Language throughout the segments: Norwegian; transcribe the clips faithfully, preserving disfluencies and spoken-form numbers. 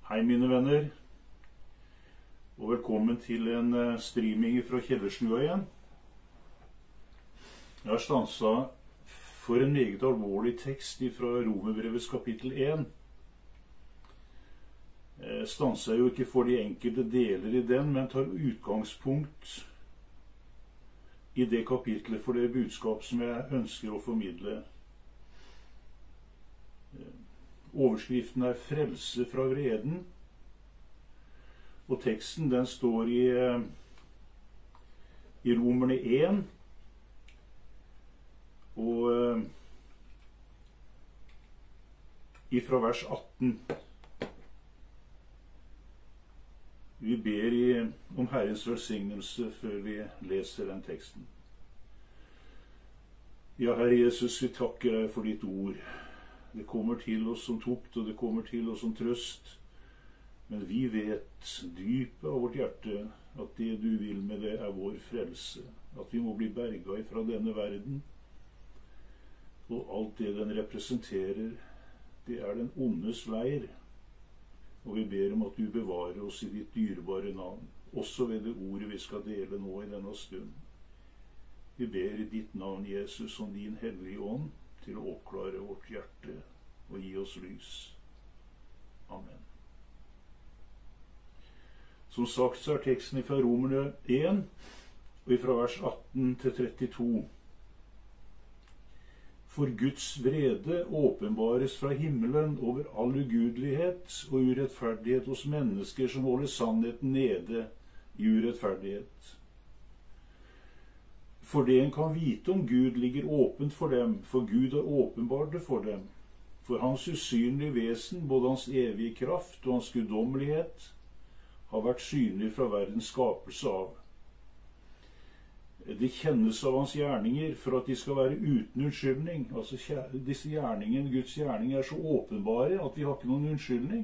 Hei mine venner, og velkommen til en streaming fra Kjellerstua igjen. Jeg har stanset for en meget alvorlig tekst fra Romerbrevets kapittel én. Jeg stanser jo ikke for de enkelte deler i den, men tar utgangspunkt i det kapitlet for det budskap som jeg ønsker å formidle. Overskriften er «Frelse fra vreden», og teksten den står i, i Romerne én, og ifra vers atten. Vi ber i, om Herrens velsignelse før vi leser den teksten. Ja, Herre Jesus, vi takker deg for ditt ord. Det kommer til oss som tukt, og det kommer til oss som trøst. Men vi vet dypet av vårt hjerte at det du vil med det er vår frelse. At vi må bli berget fra denne verden. Og alt det den representerer, det er den ondes leir. Og vi ber om at du bevarer oss i ditt dyrebare navn, også ved det ordet vi skal dele nå i denne stund. Vi ber i ditt navn, Jesus, om din hellige ånd, til å oppklare vårt hjerte og gi oss lys. Amen. Som sagt så er teksten fra Romerne én, og fra vers atten til trettito. For Guds vrede åpenbares fra himmelen over all ugudelighet og urettferdighet hos mennesker som holder sannheten nede i urettferdighet. For det en kan vite om Gud ligger åpent for dem, for Gud har åpenbart det for dem. For hans usynlige vesen, både hans evige kraft og hans guddommelighet, har vært synlig fra verdens skapelse av. Det kjennes av hans gjerninger for at de skal være uten unnskyldning. Altså disse gjerningene, Guds gjerninger, er så åpenbare at de har ikke noen unnskyldning.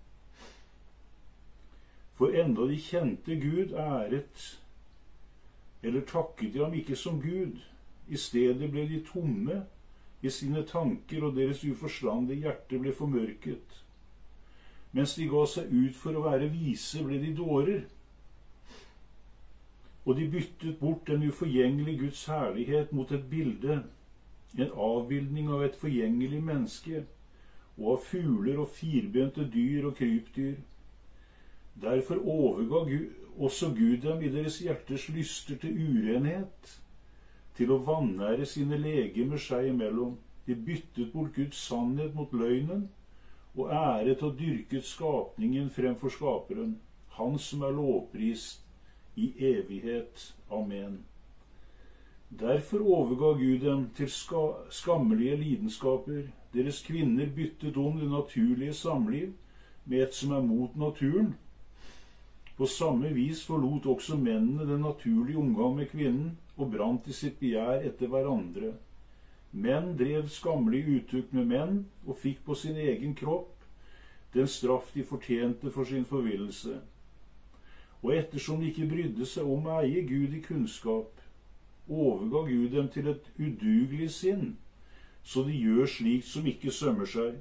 For enda de kjente Gud æret, eller takket de ham ikke som Gud. I stedet ble de tomme i sine tanker, og deres uforstandige hjerte ble formørket. Mens de ga seg ut for å være vise, ble de dårer. Og de byttet bort den uforgjengelige Guds herlighet mot et bilde, en avbildning av et forgjengelig menneske, og av fugler og firbente dyr og krypdyr. Derfor overga Gud, også Gud dem i deres hjertes lyster til urenhet, til å vanære sine legemer seg imellom. De byttet bort Guds sannhet mot løgnen, og æret og dyrket skapningen fremfor skaperen, han som er lovprist i evighet. Amen. Derfor overga Gud dem til ska skammelige lidenskaper. Deres kvinner byttet om det naturlige samliv med et som er mot naturen. På samme vis forlot også mennene den naturlige omgang med kvinnen, og brant i sitt begjær etter hverandre. Menn drev skammelig utukt med menn, og fikk på sin egen kropp den straff de fortjente for sin forvillelse. Og ettersom de ikke brydde seg om å eie Gud i kunnskap, overga Gud dem til et udugelig sinn, så de gjør slikt som ikke sømmer seg.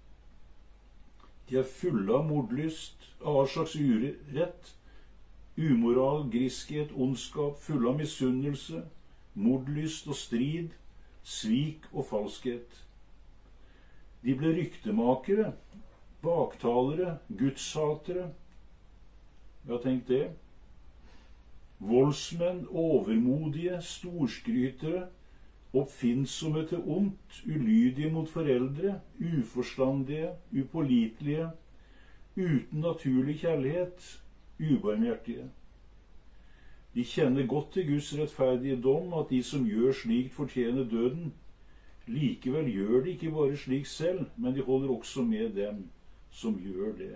De er fulle av mordlyst, av all slags urett, umoral, griskhet, ondskap, fulle av misunnelse, mordlyst og strid, svik og falskhet. De ble ryktemakere, baktalere, gudshatere. Ja, tenk det. Voldsmenn, overmodige, storskrytere, oppfinnsomme til ondt, ulydige mot foreldre, uforstandige, upålitelige, uten naturlig kjærlighet, ubarmhjertige. De kjenner godt til Guds rettferdige dom, at de som gjør slikt fortjener døden. Likevel gjør de ikke bare slik selv, men de holder også med dem som gjør det.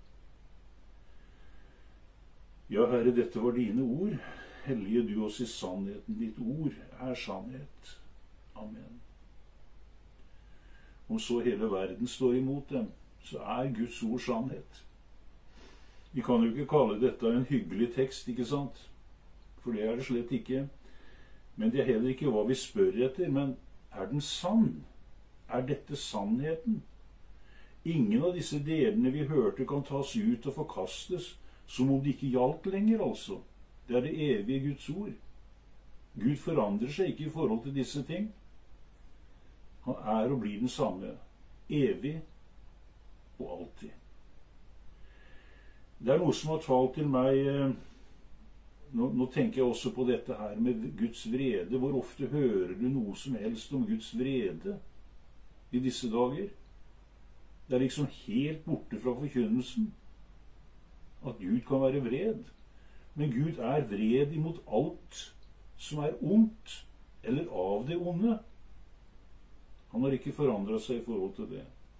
Ja, Herre, dette var dine ord. Hellige du oss i sannheten. Ditt ord er sannhet. Amen. Om så hele verden står imot dem, så er Guds ord sannhet. Vi kan jo ikke kalle dette en hyggelig tekst, ikke sant? For det er det slett ikke. Men det er heller ikke hva vi spør etter, men er den sann? Er dette sannheten? Ingen av disse delene vi hørte kan tas ut og forkastes, som om det ikke gjaldt lenger, altså. Det er det evige Guds ord. Gud forandrer seg ikke i forhold til disse ting. Han er og blir den samme, evig og alltid. Det er noe som har talt til meg, nå, nå tenker jeg også på dette her med Guds vrede. Hvor ofte hører du noe som helst om Guds vrede i disse dager? Det er liksom helt borte fra forkynnelsen at Gud kan være vred. Men Gud er vred imot alt som er ondt, eller av det onde. Han har ikke forandret seg i forhold til det.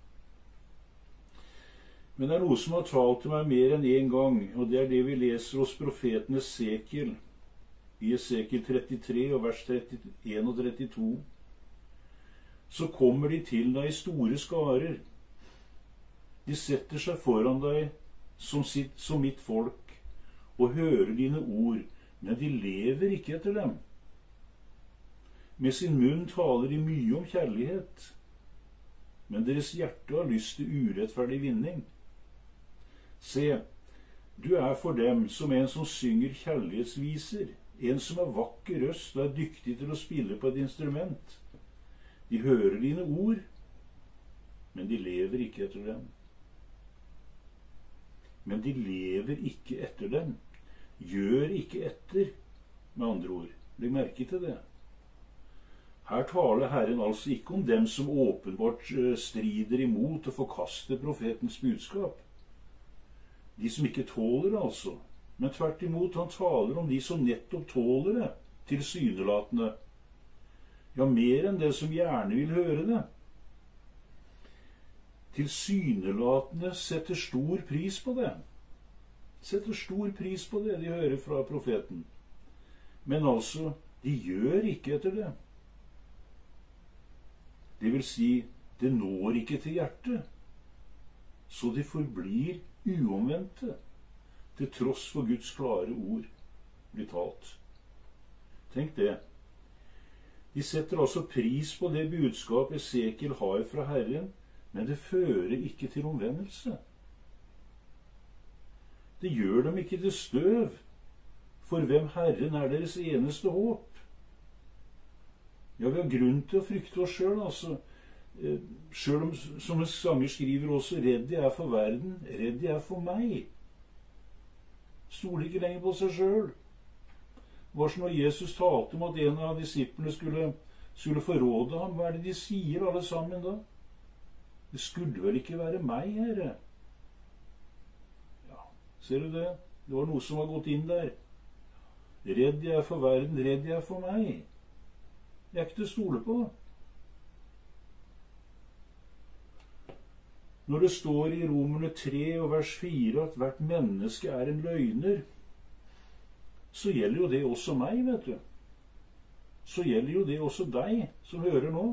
Men det er noe som har talt til meg mer enn en gang, og det er det vi leser hos profeten Esekiel, i Esekiel trettitre og vers trettien og trettito. Så kommer de til deg i store skarer. De setter seg foran deg som, sitt, som mitt folk, og hører dine ord, men de lever ikke etter dem. Med sin munn taler de mye om kjærlighet, men deres hjerte har lyst til urettferdig vinning. Se, du er for dem som en som synger kjærlighetsviser, en som er vakker røst og er dyktig til å spille på et instrument. De hører dine ord, men de lever ikke etter dem. Men de lever ikke etter dem. Gjør ikke etter, med andre ord. Legg merke til det. Her taler Herren altså ikke om dem som åpenbart strider imot og forkaster profetens budskap. De som ikke tåler det, altså. Men tvert imot, han taler om de som nettopp tåler det, tilsynelatende. Ja, mer enn det som gjerne vil høre det. Tilsynelatende setter stor pris på det. Setter stor pris på det de hører fra profeten. Men altså, de gjør ikke etter det. Det vil si, det når ikke til hjertet. Så de forblir uomvendte, til tross for Guds klare ord blir talt. Tenk det. De setter altså pris på det budskap Esekiel har fra Herren, men det fører ikke til omvendelse. Det gjør dem ikke til støv, for hvem Herren er deres eneste håp. Ja, vi har grunn til å frykte oss selv, altså. Selv om, som en sanger skriver også, redd jeg er for verden, redd jeg er for meg. Stoler ikke lenger på seg selv. Det var som når Jesus talte om at en av disiplene skulle, skulle forråde ham. Hva er det de sier alle sammen da? Det skulle vel ikke være meg, Herre? Ja, ser du det? Det var noe som var gått inn der. Redd jeg er for verden, redd jeg er for meg. Det er ikke til å stole på. Når det står i Romerne tre og vers fire at hvert menneske er en løgner, så gjelder jo det også meg, vet du. Så gjelder jo det også deg som hører nå.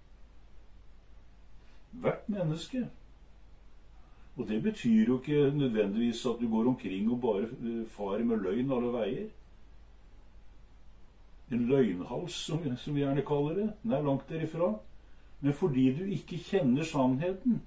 Hvert menneske. Og det betyr jo ikke nødvendigvis at du går omkring og bare farer med løgn alle veier. En løgnhals, som, som vi gjerne kaller det. Den er langt derifra. Men fordi du ikke kjenner sannheten.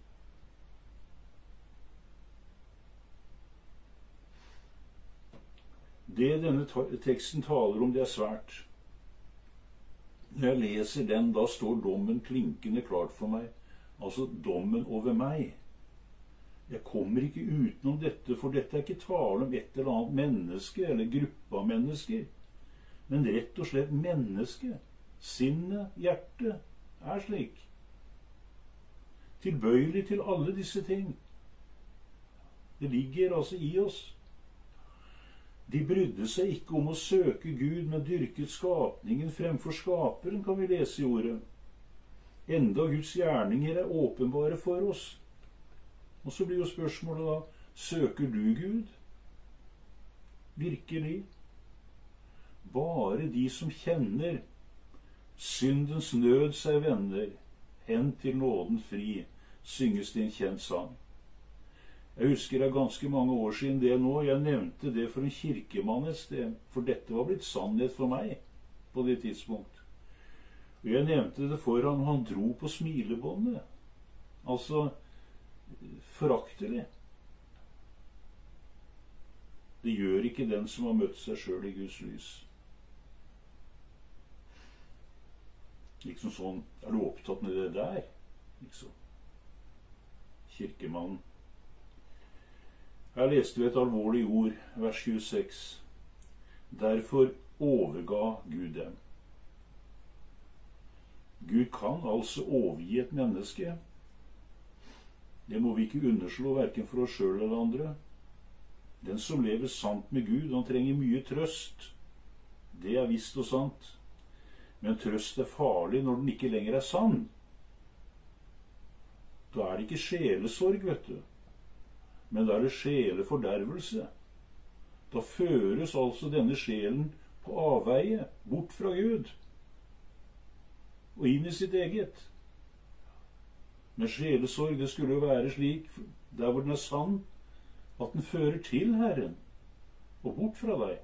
Det denne teksten taler om, det er svært. Når jeg leser den, da står dommen klinkende klart for meg. Altså dommen over meg. Jeg kommer ikke utenom dette, for dette er ikke tale om et eller annet menneske, eller gruppe av mennesker. Men rett og slett menneske. Sinnet, hjertet, er slik. Tilbøyelig til alle disse ting. Det ligger altså i oss. De brydde seg ikke om å søke Gud, men dyrket skapningen fremfor skaperen, kan vi lese i ordet. Enda Guds gjerninger er åpenbare for oss. Og så blir jo spørsmålet da, søker du Gud? Virkelig? Bare de som kjenner syndens nød seg venner, hen til nåden fri, synges det en kjent sang. Jeg husker det er ganske mange år siden det nå. Jeg nevnte det for en kirkemann et sted, for dette var blitt sannhet for meg på det tidspunkt. Og jeg nevnte det for han, og han dro på smilebåndet. Altså, foraktelig. Det gjør ikke den som har møtt seg sjøl i Guds lys. Liksom sånn, er du opptatt med det der? Liksom. Kirkemannen. Her leste vi et alvorlig ord, vers tjueseks. Derfor overga Gud dem. Gud kan altså overgi et menneske. Det må vi ikke underslå, hverken for oss sjøl eller andre. Den som lever sant med Gud, han trenger mye trøst. Det er visst og sant. Men trøst er farlig når den ikke lenger er sann. Da er det ikke sjelesorg, vet du. Men da er det sjelefordervelse. Da føres altså denne sjelen på avveie, bort fra Gud, og inn i sitt eget. Men sjelesorg, det skulle jo være slik, der hvor den er sann, at den fører til Herren, og bort fra deg.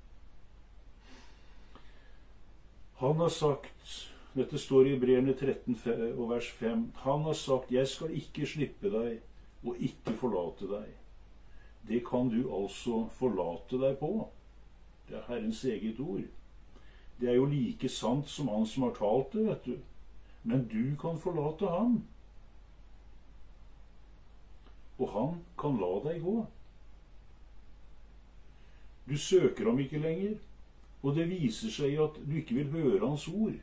Han har sagt, dette står i Hebreerne tretten og vers fem, han har sagt, jeg skal ikke slippe deg, og ikke forlate deg. Det kan du altså forlate deg på. Det er Herrens eget ord. Det er jo like sant som han som har talt det, vet du. Men du kan forlate ham. Og han kan la deg gå. Du søker ham ikke lenger, og det viser seg at du ikke vil høre hans ord.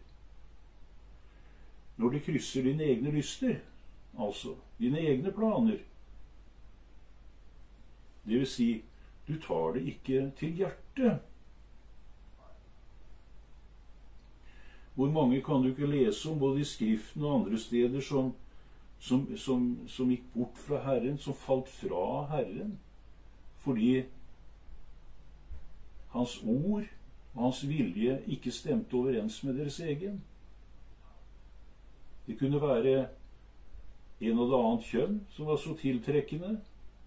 Når det krysser dine egne lyster, altså dine egne planer. Det vil si, du tar det ikke til hjertet. Hvor mange kan du ikke lese om, både i Skriften og andre steder, som, som, som, som gikk bort fra Herren, som falt fra Herren, fordi hans ord og hans vilje ikke stemte overens med deres egen. Det kunne være en og det annet kjønn som var så tiltrekkende.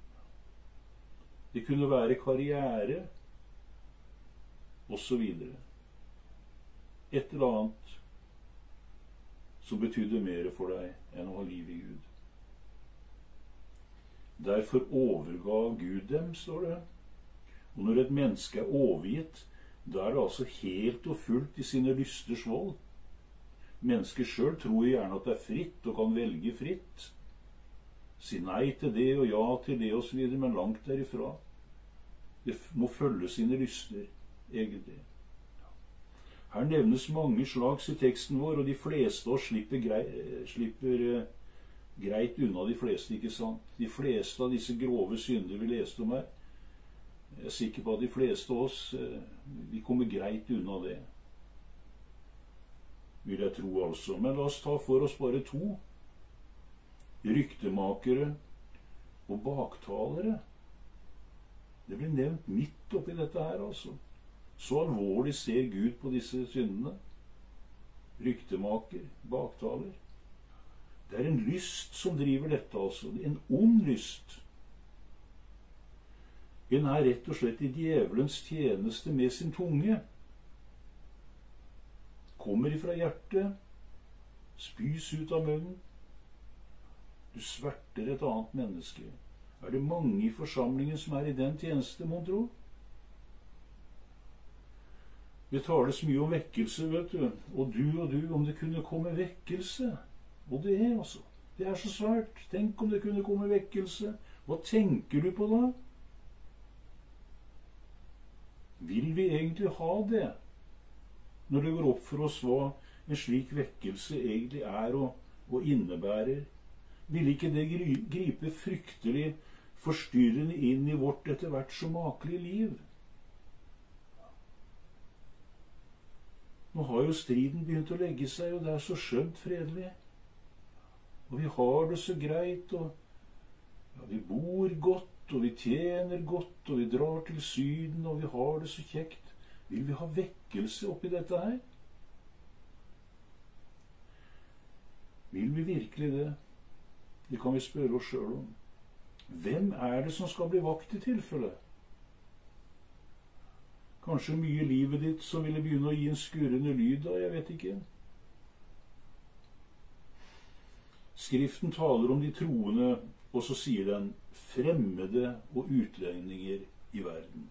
Det kunne være karriere, og så videre. Et eller annet som betydde mer for deg enn å ha liv i Gud. Derfor overgav Gud dem, står det. Og når et menneske er overgitt, da er det altså helt og fullt i sine lysters vold. Mennesket sjøl tror gjerne at det er fritt, og kan velge fritt. Si nei til det og ja til det og så videre, men langt derifra. Det må følge sine lyster, egentlig. Her nevnes mange slags i teksten vår, og de fleste av oss slipper, grei, slipper uh, greit unna de fleste, ikke sant? De fleste av disse grove synder vi leste om her, jeg er sikker på at de fleste av oss, uh, vi kommer greit unna det. Vil jeg tro altså. Men la oss ta for oss bare to. Ryktemakere og baktalere. Det blir nevnt midt oppi dette her, altså. Så alvorlig ser Gud på disse syndene. Ryktemaker, baktaler. Det er en lyst som driver dette, altså. En ond lyst. En er rett og slett i djevelens tjeneste med sin tunge. Kommer ifra hjertet, spys ut av munnen. Du sverter et annet menneske. Er det mange i forsamlingen som er i den tjeneste, mon tro? Det tales mye om vekkelse, vet du. Og du og du, om det kunne komme vekkelse. Og det er altså. Det er så svært. Tenk om det kunne komme vekkelse. Hva tenker du på da? Vil vi egentlig ha det? Når det går opp for oss hva en slik vekkelse egentlig er og, og innebærer, vil ikke det gripe fryktelig forstyrrende inn i vårt etter hvert så makelige liv? Nå har jo striden begynt å legge seg, og det er så skjønt fredelig. Og vi har det så greit, og ja, vi bor godt, og vi tjener godt, og vi drar til Syden, og vi har det så kjekt. Vil vi ha vekkelse oppi dette her? Vil vi virkelig det? Det kan vi spørre oss selv om. Hvem er det som skal bli vakt i tilfelle? Kanskje mye livet ditt som ville begynne å gi en skurrende lyd da, jeg vet ikke. Skriften taler om de troende Og så sier den fremmede og utlendinger i verden.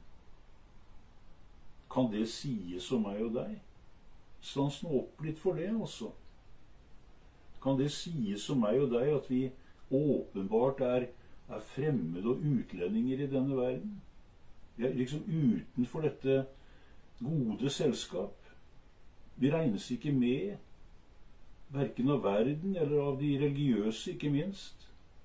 Kan det sies om meg og deg? Stans nå opp litt for det, altså. Kan det sies om meg og deg at vi åpenbart er, er fremmede og utlendinger i denne verden? Vi er liksom utenfor dette gode selskap. Vi regnes ikke med, hverken av verden eller av de religiøse, ikke minst.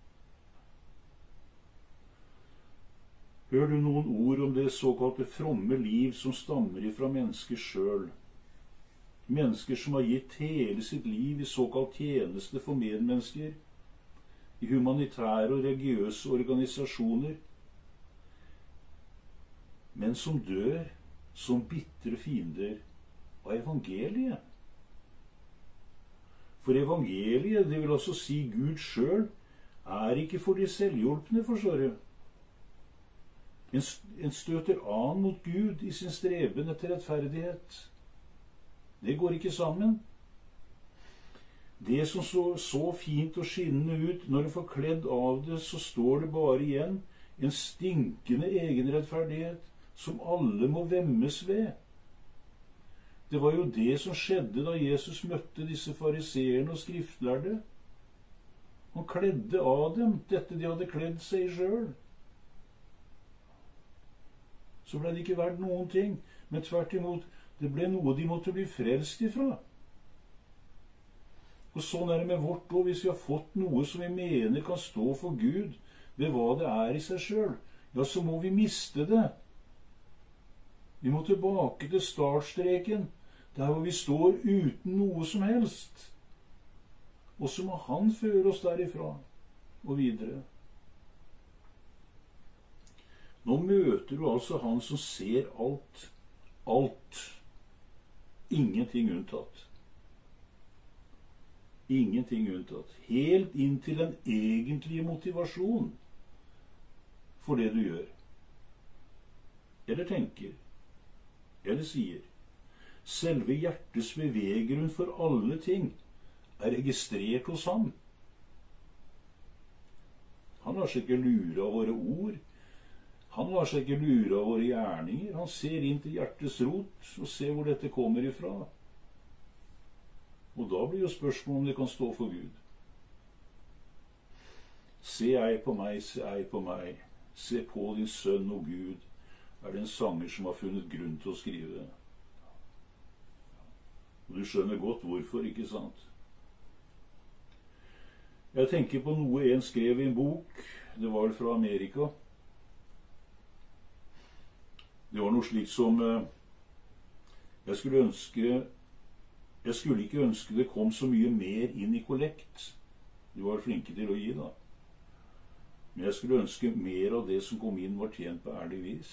Hør du noen ord om det såkalte fromme liv som stammer ifra mennesker sjøl? Mennesker som har gitt hele sitt liv i såkalt tjeneste for medmennesker, i humanitære og religiøse organisasjoner, men som dør som bitre fiender av evangeliet. For evangeliet, det vil altså si Gud sjøl, er ikke for de selvhjulpne, forstår du. En, en støter an mot Gud i sin streben etter rettferdighet. Det går ikke sammen. Det som så, så fint og skinnende ut, når det får kledd av det, så står det bare igjen en stinkende egenrettferdighet som alle må vemmes ved. Det var jo det som skjedde da Jesus møtte disse fariseerne og skriftlærde. Han kledde av dem dette de hadde kledd seg sjøl. Så ble det ikke verdt noen ting, men tvert imot, det ble noe de måtte bli frelst ifra. Og sånn er det med vårt òg. Hvis vi har fått noe som vi mener kan stå for Gud ved hva det er i seg sjøl, ja, så må vi miste det. Vi må tilbake til startstreken, der hvor vi står uten noe som helst. Og så må han føre oss derifra og videre. Nå møter du altså han som ser alt. Alt. Ingenting unntatt. Ingenting unntatt. Helt inn til den egentlige motivasjon for det du gjør. Eller tenker. Eller sier. Selve hjertets beveggrunn for alle ting er registrert hos ham. Han lar seg ikke lure av våre ord. Han lar seg ikke lure av våre gjerninger. Han ser inn til hjertets rot og ser hvor dette kommer ifra. Og da blir jo spørsmålet om det kan stå for Gud. Se ei på meg, se ei på meg. Se på din sønn og Gud, er det en sanger som har funnet grunn til å skrive. Og du skjønner godt hvorfor, ikke sant? Jeg tenker på noe en skrev i en bok. Det var vel fra Amerika. Det var noe slikt som jeg skulle ønske Jeg skulle ikke ønske det kom så mye mer inn i kollekt. De var flinke til å gi, da. Men jeg skulle ønske mer av det som kom inn, var tjent på ærlig vis.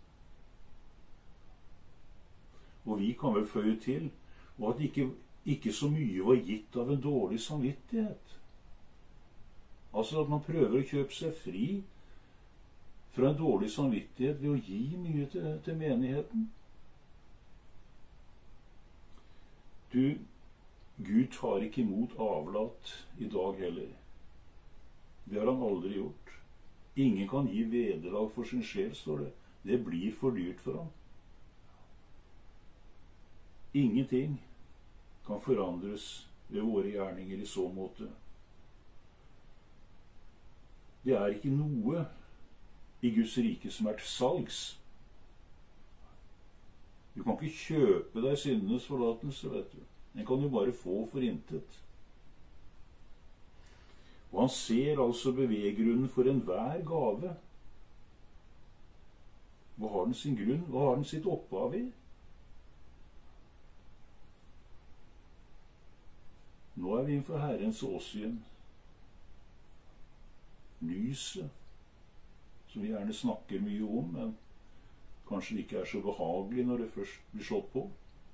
Og vi kan vel føye til, og at ikke, ikke så mye var gitt av en dårlig samvittighet. Altså at man prøver å kjøpe seg fri fra en dårlig samvittighet ved å gi mye til, til menigheten. Du, Gud tar ikke imot avlat i dag heller. Det har han aldri gjort. Ingen kan gi vederlag for sin sjel, står det. Det blir for dyrt for ham. Ingenting kan forandres ved våre gjerninger i så måte. Det er ikke noe i Guds rike som er til salgs. Du kan ikke kjøpe deg syndenes forlatelse, vet du. Den kan du bare få for intet. Og han ser altså beveggrunnen for enhver gave. Hva har den sin grunn? Hva har den sitt opphav i? Nå er vi innenfor Herrens åsyn. Lyset, som vi gjerne snakker mye om, men kanskje det ikke er så behagelig når det først blir slått på.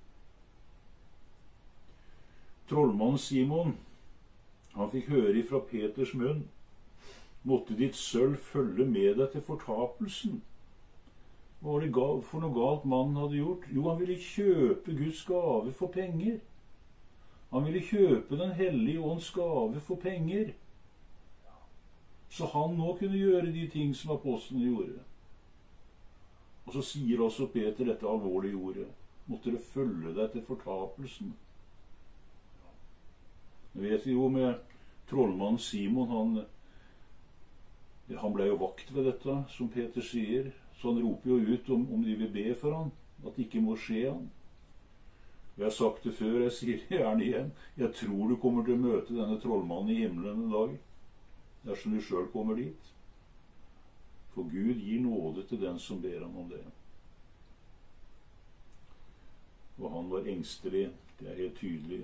Trollmannen Simon, han fikk høre ifra Peters munn: måtte ditt sølv følge med deg til fortapelsen. Hva var det for noe galt mannen hadde gjort? Jo, han ville kjøpe Guds gave for penger. Han ville kjøpe Den hellige ånds gave for penger. Så han nå kunne gjøre de ting som apostlene gjorde. Og så sier også Peter dette alvorlige ordet. Måtte det følge deg til fortapelsen. Jeg vet jo med trollmannen Simon, han, han ble jo vakt ved dette, som Peter sier. Så han roper jo ut om, om de vil be for han, at det ikke må skje han. Jeg har sagt det før, jeg sier det gjerne igjen. Jeg tror du kommer til å møte denne trollmannen i himmelen en dag, dersom du selv kommer dit. For Gud gir nåde til den som ber ham om det. Og han var engstelig, det er helt tydelig.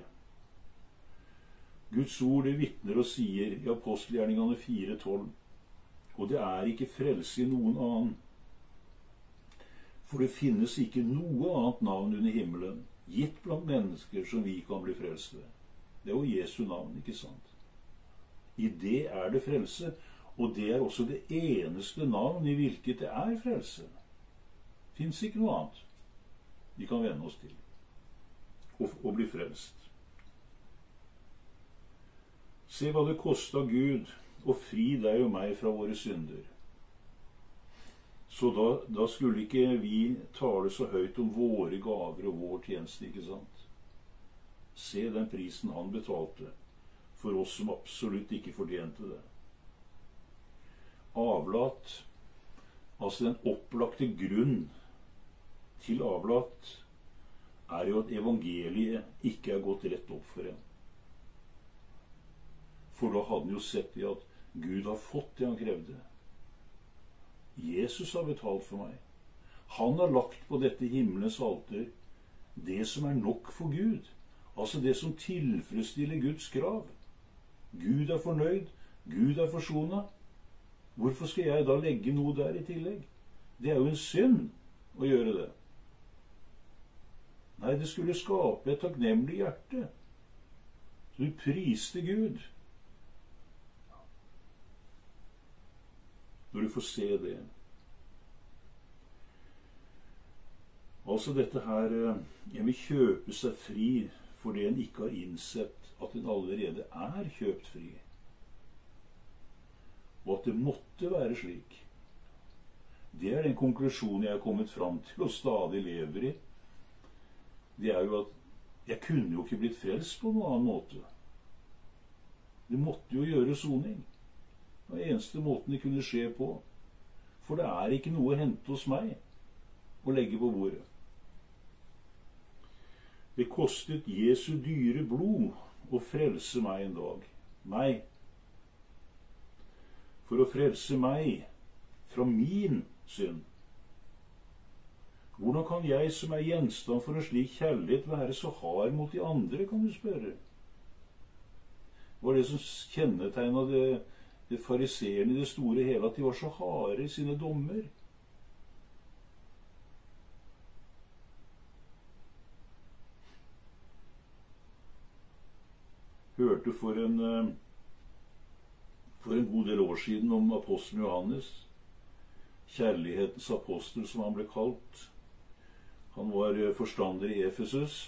Guds ord det vitner og sier i apostelgjerningene fire tolv, og det er ikke frelse i noen annen. For det finnes ikke noe annet navn under himmelen, gitt blant mennesker som vi kan bli frelst ved. Det er jo Jesu navn, ikke sant? I det er det frelse, og det er også det eneste navn i hvilket det er frelse. Det finnes ikke noe annet vi kan vende oss til og, og bli frelst. Se hva det kostet Gud å fri deg og meg fra våre synder. Så da, da skulle ikke vi tale så høyt om våre gaver og vår tjeneste, ikke sant? Se den prisen han betalte for oss som absolutt ikke fortjente det. Avlat, altså den opplagte grunn til avlat, er jo at evangeliet ikke er gått rett opp for en. For da hadde han jo sett i at Gud har fått det han krevde. Jesus har betalt for meg. Han har lagt på dette himmelens alter det som er nok for Gud. Altså det som tilfredsstiller Guds krav. Gud er fornøyd. Gud er forsonet. Hvorfor skal jeg da legge noe der i tillegg? Det er jo en synd å gjøre det. Nei, det skulle skape et takknemlig hjerte. Så du priste Gud. Når du får se det. Altså dette her, en vil kjøpe seg fri fordi en ikke har innsett at en allerede er kjøpt fri. Og at det måtte være slik. Det er den konklusjonen jeg er kommet fram til og stadig lever i. Det er jo at jeg kunne jo ikke blitt frelst på noen annen måte. Det måtte jo gjøre soning. Det var eneste måten det kunne skje på. For det er ikke noe å hente hos meg å legge på bordet. Det kostet Jesu dyre blod å frelse meg en dag. Meg. For å frelse meg fra min synd. Hvordan kan jeg som er gjenstand for en slik kjærlighet være så hard mot de andre, kan du spørre? Det var det som kjennetegnet det Det fariseerne i det store hele, at de var så harde i sine dommer. Hørte for en, for en god del år siden om apostelen Johannes, kjærlighetens apostel som han ble kalt. Han var forstander i Efesus,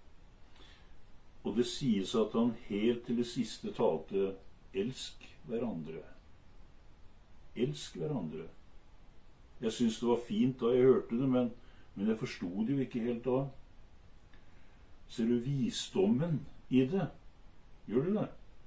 og det sies at han helt til det siste talte elsk hverandre. Elsk hverandre. Jeg synes det var fint da jeg hørte det, men, men jeg forstod det jo ikke helt da. Ser du visdommen i det? Gjør du det?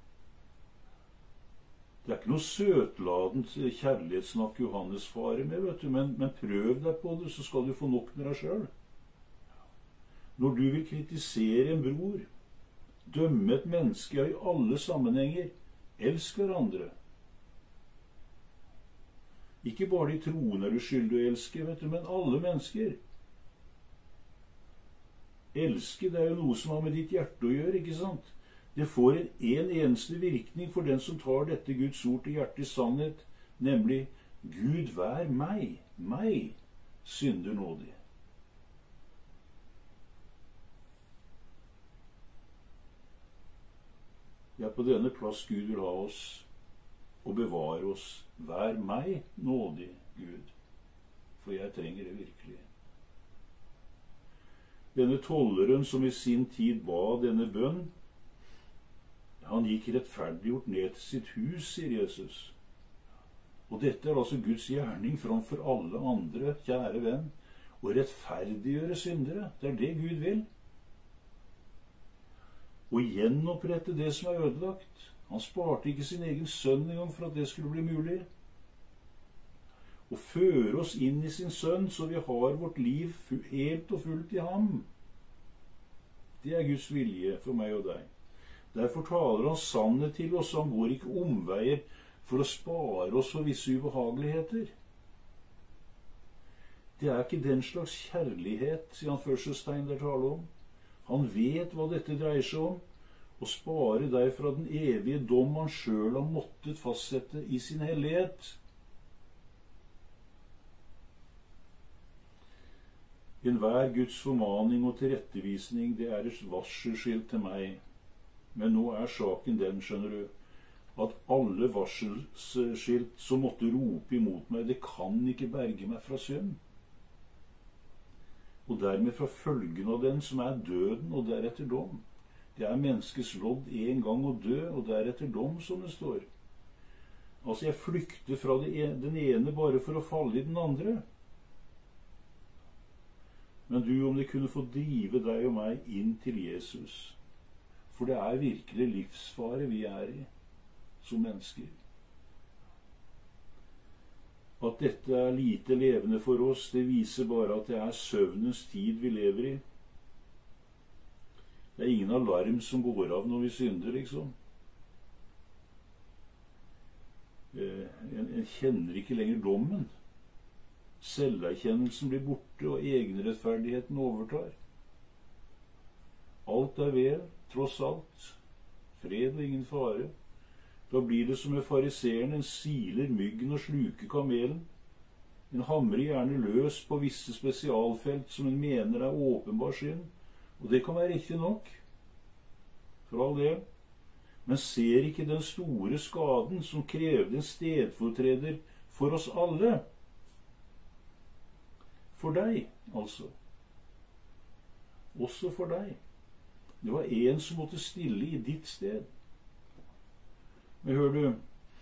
Det er ikke noe søtladent kjærlighetssnakk Johannes farer med, vet du, men, men prøv deg på det, så skal du få nok med deg selv. Når du vil kritisere en bror, dømme et menneske i alle sammenhenger, elsk hverandre. Ikke bare de troende er du skyldig å elske, vet du, men alle mennesker. Elske, det er jo noe som har med ditt hjerte å gjøre, ikke sant? Det får en, en eneste virkning for den som tar dette Guds ord til hjertet i sannhet, nemlig Gud vær meg, meg, synder nådig. Det er på denne plass Gud vil ha oss og bevare oss. Vær meg nådig, Gud, for jeg trenger det virkelig. Denne tolleren som i sin tid ba denne bønn, han gikk rettferdiggjort ned til sitt hus, sier Jesus. Og dette er altså Guds gjerning framfor alle andre, kjære venn, å rettferdiggjøre syndere. Det er det Gud vil. Å gjenopprette det som er ødelagt. Han sparte ikke sin egen sønn engang for at det skulle bli mulig. Å føre oss inn i sin sønn, så vi har vårt liv helt og fullt i ham. Det er Guds vilje for meg og deg. Derfor taler han sannhet til oss, han går ikke omveier for å spare oss for visse ubehageligheter. Det er ikke den slags kjærlighet, sier han Førstestein der taler om. Han vet hva dette dreier seg om, å spare deg fra den evige dom han selv har måttet fastsette i sin hellighet. Enhver Guds formaning og tilrettevisning, det er et varselskilt til meg. Men nå er saken den, skjønner du, at alle varselskilt som måtte rope imot meg, det kan ikke berge meg fra synd. Og dermed fra følgen av den, som er døden og deretter dom. Det er menneskets lodd en gang å dø, og deretter dom, som det står. Altså, jeg flykter fra den ene bare for å falle i den andre. Men du, om det kunne få drive deg og meg inn til Jesus. For det er virkelig livsfare vi er i, som mennesker. At dette er lite levende for oss, det viser bare at det er søvnens tid vi lever i. Det er ingen alarm som går av når vi synder, liksom. En, en kjenner ikke lenger dommen. Selverkjennelsen blir borte, og egenrettferdigheten overtar. Alt er vel, tross alt. Fred og ingen fare. Da blir det som med fariseeren, en siler myggen og sluker kamelen. En hamrer gjerne løs på visse spesialfelt som en mener er åpenbar synd. Og det kan være riktig nok, for all del. Men ser ikke den store skaden som krevde en stedfortreder for oss alle? For deg, altså. Også for deg. Det var en som måtte stille i ditt sted. Men hør du,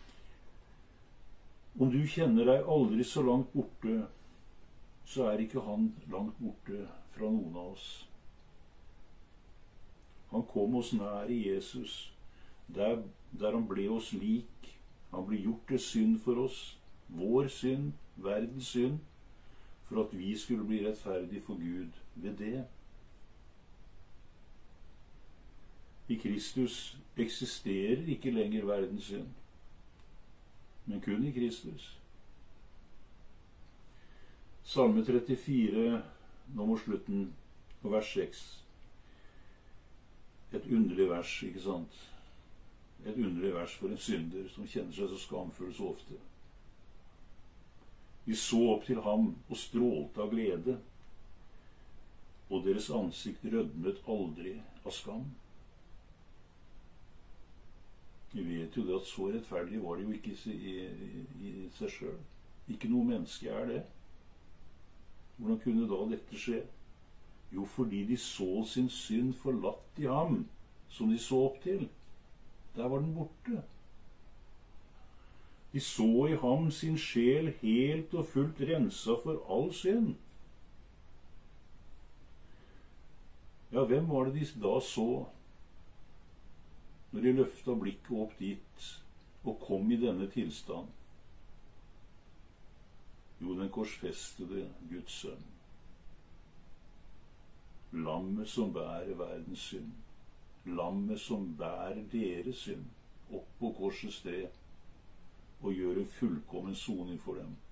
om du kjenner deg aldri så langt borte, så er ikke han langt borte fra noen av oss. Han kom oss nær i Jesus, der, der han ble oss lik. Han ble gjort til synd for oss, vår synd, verdens synd, for at vi skulle bli rettferdige for Gud ved det. I Kristus eksisterer ikke lenger verdens synd, men kun i Kristus. Salme trettifire, nå mot slutten, og vers seks. Et underlig vers, ikke sant? Et underlig vers for en synder som kjenner seg så skamfull så ofte. De så opp til ham og strålte av glede, og deres ansikt rødmet aldri av skam. Vi vet jo det at så rettferdig var det jo ikke i, i, i seg selv. Ikke noe menneske er det. Hvordan kunne da dette skje? Jo, fordi de så sin synd forlatt i ham, som de så opp til. Der var den borte. De så i ham sin sjel helt og fullt rensa for all synd. Ja, hvem var det de da så? Når de løfta blikket opp dit og kom i denne tilstand? Jo, den korsfestede Guds sønn. Lammet som bærer verdens synd. Lammet som bærer deres synd opp på korsets sted og gjør en fullkommen soning for dem.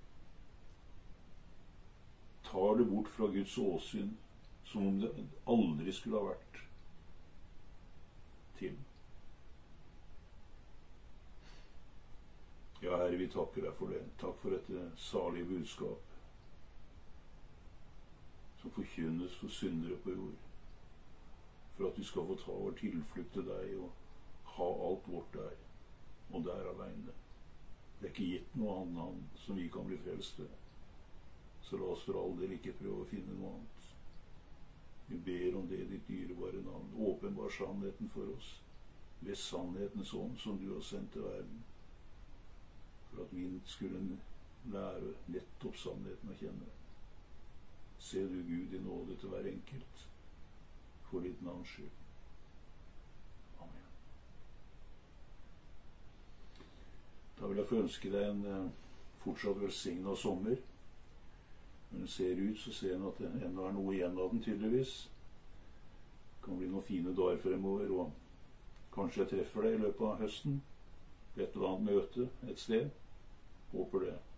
Tar det bort fra Guds åsyn som om det aldri skulle ha vært til. Ja, Herre, vi takker deg for det. Takk for dette salige budskap som forkynnes for syndere på jord. For at vi skal få ta vår tilflukt til deg og ha alt vårt der, og der alene. Det er ikke gitt noe annet navn som vi kan bli frelst ved. Så la oss for all del ikke prøve å finne noe annet. Vi ber om det i ditt dyrebare navn. Åpenbar sannheten for oss ved sannhetens ånd som du har sendt til verden. For for at vi skulle lære nettopp sannheten å kjenne. Se du Gud i nåde til hver enkelt, for ditt navns skyld. Amen. Da vil jeg få ønske deg en uh, fortsatt velsignet sommer. Når den ser ut, så ser en at det enda er noe igjen av den, tydeligvis. Det kan bli noen fine dager fremover, og kanskje jeg treffer deg i løpet av høsten. Et eller annet møte et sted. Håper det.